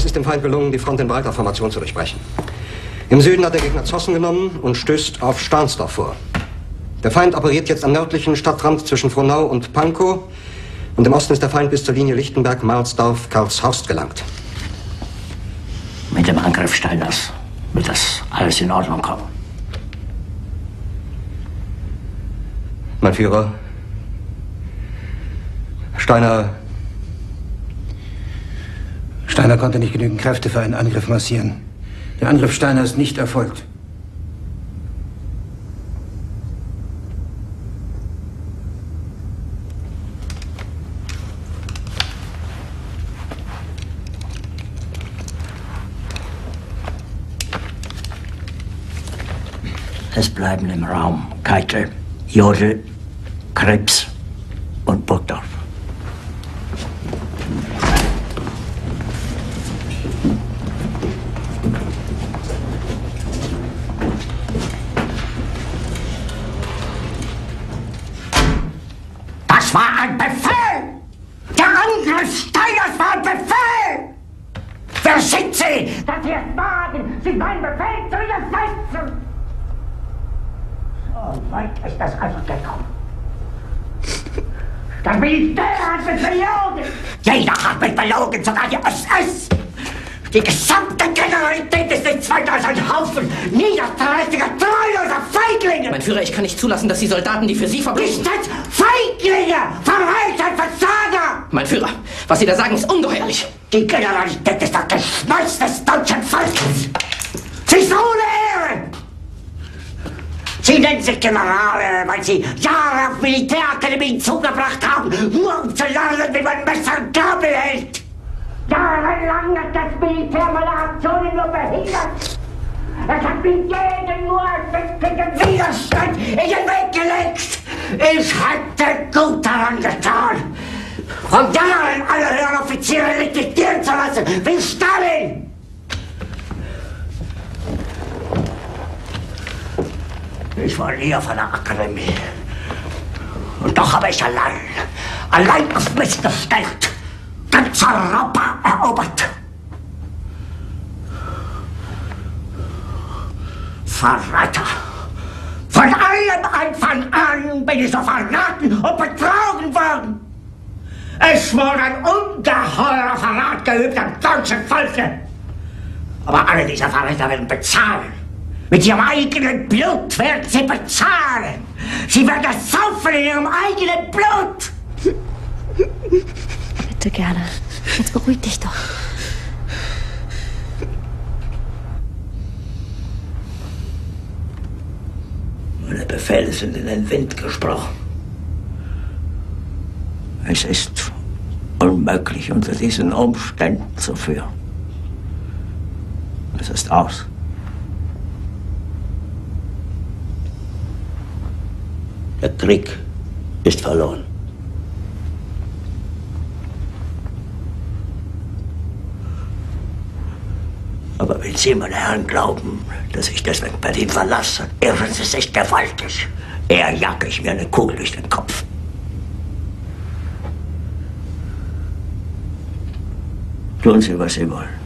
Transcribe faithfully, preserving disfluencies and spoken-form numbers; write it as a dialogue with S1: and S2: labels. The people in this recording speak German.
S1: Es ist dem Feind gelungen, die Front in breiter Formation zu durchbrechen. Im Süden hat der Gegner Zossen genommen und stößt auf Stahnsdorf vor. Der Feind operiert jetzt am nördlichen Stadtrand zwischen Frohnau und Pankow. Und im Osten ist der Feind bis zur Linie Lichtenberg-Marsdorf-Karlshorst gelangt.
S2: Mit dem Angriff Steiners wird das alles in Ordnung kommen.
S1: Mein Führer, Steiner...
S3: Steiner konnte nicht genügend Kräfte für einen Angriff massieren. Der Angriff Steiner ist nicht erfolgt.
S2: Es bleiben im Raum Keitel, Jodl, Krebs und Burgdorf.
S4: Das war ein Befehl! Der Angriff Steiners war ein Befehl! Wer sind Sie, dass Sie es wagen, sich meinen Befehl zu widersetzen? So weit ist das also gekommen. Das Militär hat mich belogen! Jeder hat mich belogen, sogar die S S! Die gesamte Generalität ist nichts weiter als ein Haufen niederträchtiger, treuloser Feiglinge!
S5: Mein Führer, ich kann nicht zulassen, dass die Soldaten, die für Sie verbringen...
S4: Nicht als Feiglinge! Verreiter, Versager!
S5: Mein Führer, was Sie da sagen, ist ungeheuerlich!
S4: Die Generalität ist das Geschmeiß des deutschen Volkes! Sie ist ohne Ehre! Sie nennen sich Generale, weil Sie Jahre auf Militärakademien zugebracht haben, nur um zu lernen, wie man Messer und Gabel hält! Jahrelang hat das Militär meine Aktionen nur behindert! Es hat mir jeden nur erdenklichen Widerstand in den Weg gelegt! Ich hätte gut daran getan, von Jahren alle höheren Offiziere liquidieren zu lassen, wie Stalin! Ich war nie auf einer Akademie. Und doch habe ich allein, allein auf mich gestellt, ganz Europa erobert. Verräter! Von allem Anfang an bin ich so verraten und betrogen worden. Es wurde ein ungeheurer Verrat geübt am deutschen Volke. Aber alle diese Verräter werden bezahlen. Mit ihrem eigenen Blut werden sie bezahlen. Sie werden das saufen in ihrem eigenen Blut.
S6: Bitte gerne. Jetzt beruhig dich doch.
S2: Meine Befehle sind in den Wind gesprochen. Es ist unmöglich, unter diesen Umständen zu führen. Es ist aus. Der Krieg ist verloren. Aber wenn Sie, meine Herren, glauben, dass ich deswegen Berlin verlasse, irren Sie sich gewaltig. Eher jage ich mir eine Kugel durch den Kopf. Tun Sie, was Sie wollen.